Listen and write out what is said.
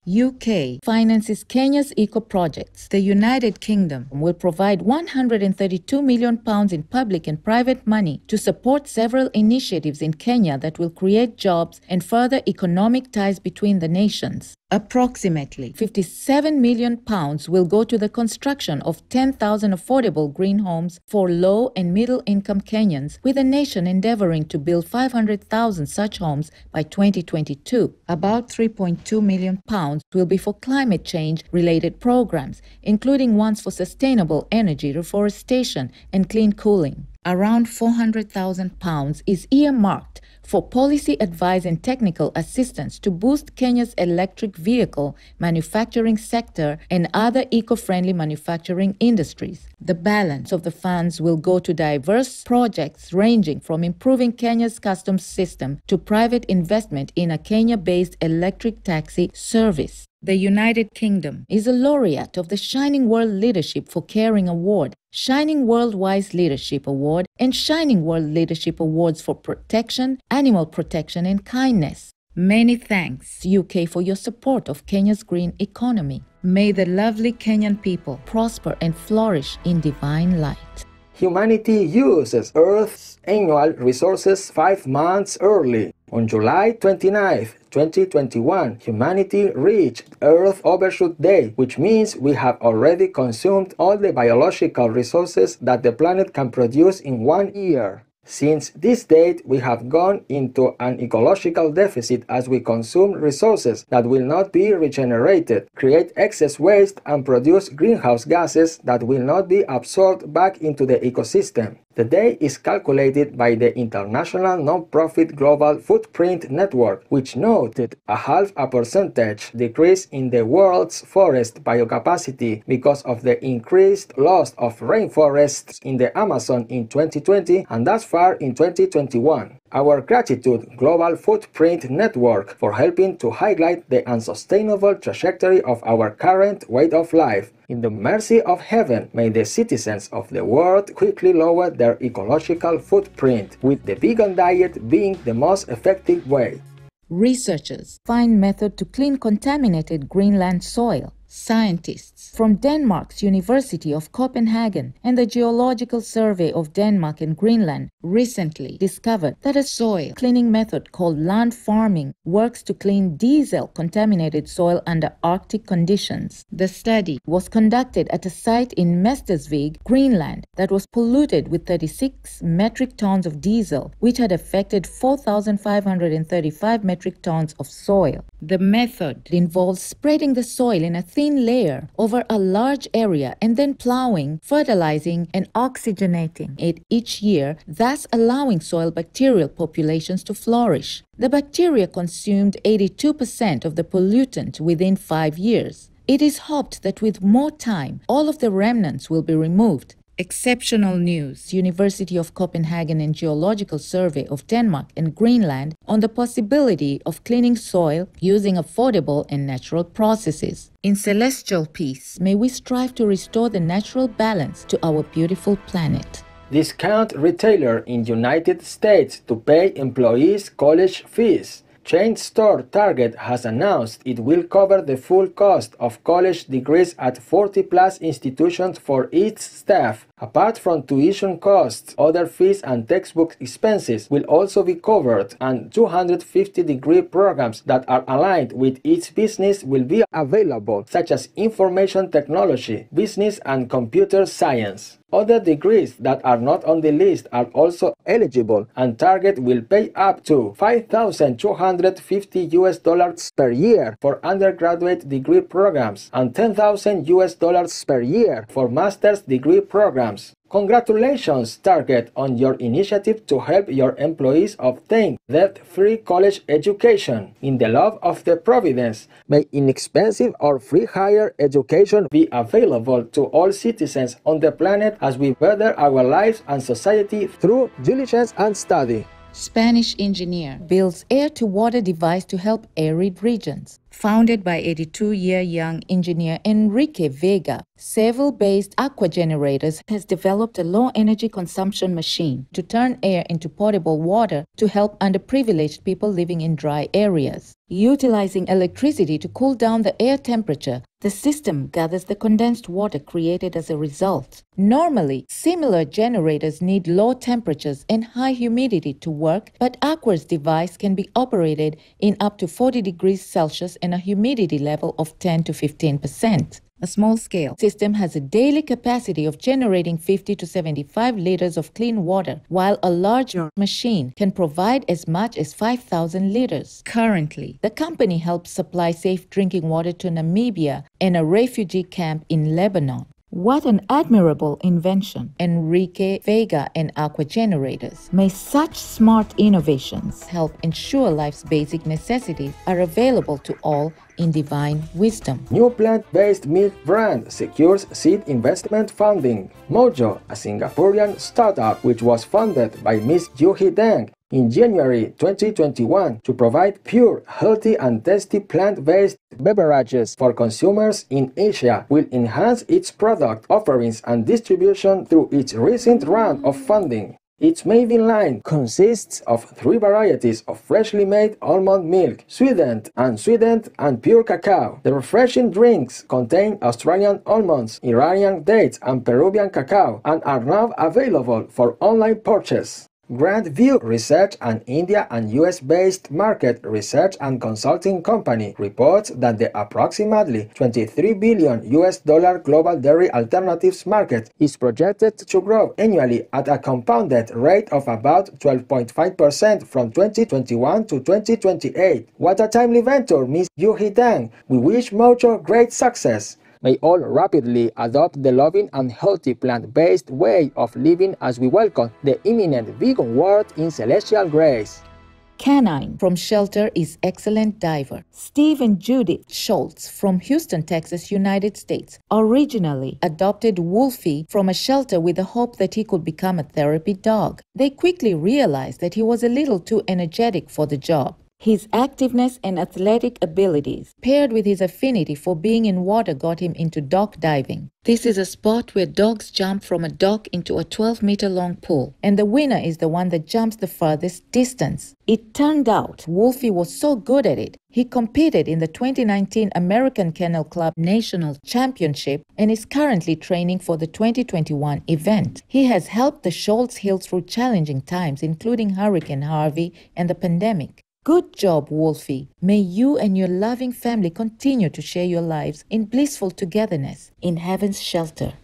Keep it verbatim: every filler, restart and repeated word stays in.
U K finances Kenya's eco-projects. The United Kingdom will provide one hundred thirty-two million pounds in public and private money to support several initiatives in Kenya that will create jobs and further economic ties between the nations. Approximately fifty-seven million pounds will go to the construction of ten thousand affordable green homes for low and middle-income Kenyans, with the nation endeavoring to build five hundred thousand such homes by twenty twenty-two. About three point two million pounds will be for climate change-related programs, including ones for sustainable energy, reforestation, and clean cooling. Around four hundred thousand pounds is earmarked for policy advice and technical assistance to boost Kenya's electric vehicle manufacturing sector and other eco-friendly manufacturing industries. The balance of the funds will go to diverse projects ranging from improving Kenya's customs system to private investment in a Kenya-based electric taxi service. The United Kingdom is a laureate of the Shining World Leadership for Caring Award, Shining World Wise Leadership Award, and Shining World Leadership Awards for protection, animal protection, and kindness. Many thanks, U K, for your support of Kenya's green economy. May the lovely Kenyan people prosper and flourish in divine light. Humanity uses Earth's annual resources five months early. On July twenty-ninth, twenty twenty-one, humanity reached Earth Overshoot Day, which means we have already consumed all the biological resources that the planet can produce in one year. Since this date, we have gone into an ecological deficit as we consume resources that will not be regenerated, create excess waste, and produce greenhouse gases that will not be absorbed back into the ecosystem. The day is calculated by the international non-profit Global Footprint Network, which noted a half a percentage decrease in the world's forest biocapacity because of the increased loss of rainforests in the Amazon in twenty twenty and thus far in twenty twenty-one. Our gratitude, Global Footprint Network, for helping to highlight the unsustainable trajectory of our current way of life. In the mercy of heaven, may the citizens of the world quickly lower their ecological footprint, with the vegan diet being the most effective way. Researchers find method to clean contaminated Greenland soil. Scientists from Denmark's University of Copenhagen and the Geological Survey of Denmark and Greenland recently discovered that a soil cleaning method called land farming works to clean diesel-contaminated soil under Arctic conditions. The study was conducted at a site in Mestersvig, Greenland, that was polluted with thirty-six metric tons of diesel, which had affected four thousand five hundred thirty-five metric tons of soil. The method involves spreading the soil in a thin layer over a large area and then plowing, fertilizing, and oxygenating it each year, thus allowing soil bacterial populations to flourish. The bacteria consumed eighty-two percent of the pollutant within five years. It is hoped that with more time, all of the remnants will be removed. Exceptional news, University of Copenhagen and Geological Survey of Denmark and Greenland on the possibility of cleaning soil using affordable and natural processes. In celestial peace, may we strive to restore the natural balance to our beautiful planet. Discount retailer in United States to pay employees college fees. Chain store Target has announced it will cover the full cost of college degrees at forty plus institutions for its staff. Apart from tuition costs, other fees and textbook expenses will also be covered, and two hundred fifty degree programs that are aligned with each business will be available, such as information technology, business, and computer science. Other degrees that are not on the list are also eligible, and Target will pay up to five thousand two hundred fifty U S dollars per year for undergraduate degree programs and ten thousand U S dollars per year for master's degree programs. Congratulations, Target, on your initiative to help your employees obtain debt-free college education. In the love of the Providence, may inexpensive or free higher education be available to all citizens on the planet as we better our lives and society through diligence and study. Spanish engineer builds air-to-water device to help arid regions. Founded by eighty-two-year-young engineer Enrique Vega, Seville-based Aqua Generators has developed a low-energy consumption machine to turn air into potable water to help underprivileged people living in dry areas. Utilizing electricity to cool down the air temperature, the system gathers the condensed water created as a result. Normally, similar generators need low temperatures and high humidity to work, but Aqua's device can be operated in up to forty degrees Celsius and a humidity level of ten to fifteen percent. A small-scale system has a daily capacity of generating fifty to seventy-five liters of clean water, while a larger machine can provide as much as five thousand liters. Currently, the company helps supply safe drinking water to Namibia and a refugee camp in Lebanon. What an admirable invention, Enrique Vega and Aqua Generators. May such smart innovations help ensure life's basic necessities are available to all in divine wisdom. New plant-based milk brand secures seed investment funding. Mojo, a Singaporean startup which was funded by Miss Yuhi Deng in January twenty twenty-one to provide pure, healthy and tasty plant-based beverages for consumers in Asia, will enhance its product offerings and distribution through its recent round of funding. Its Maven line consists of three varieties of freshly made almond milk, sweetened, unsweetened, and pure cacao. The refreshing drinks contain Australian almonds, Iranian dates, and Peruvian cacao, and are now available for online purchase. Grand View Research, an India and U S-based market research and consulting company, reports that the approximately twenty-three billion U S dollar global dairy alternatives market is projected to grow annually at a compounded rate of about twelve point five percent from twenty twenty-one to twenty twenty-eight. What a timely venture, Miss Yuhi Deng! We wish Mojo great success. May all rapidly adopt the loving and healthy plant-based way of living as we welcome the imminent vegan world in celestial grace. Canine from Shelter is excellent diver. Steve and Judith Schultz from Houston, Texas, United States, originally adopted Wolfie from a shelter with the hope that he could become a therapy dog. They quickly realized that he was a little too energetic for the job. His activeness and athletic abilities, paired with his affinity for being in water, got him into dock diving. This is a sport where dogs jump from a dock into a twelve meter long pool, and the winner is the one that jumps the farthest distance. It turned out Wolfie was so good at it, he competed in the twenty nineteen American Kennel Club National Championship and is currently training for the twenty twenty-one event. He has helped the Schultz heal through challenging times, including Hurricane Harvey and the pandemic. Good job, Wolfie. May you and your loving family continue to share your lives in blissful togetherness in heaven's shelter.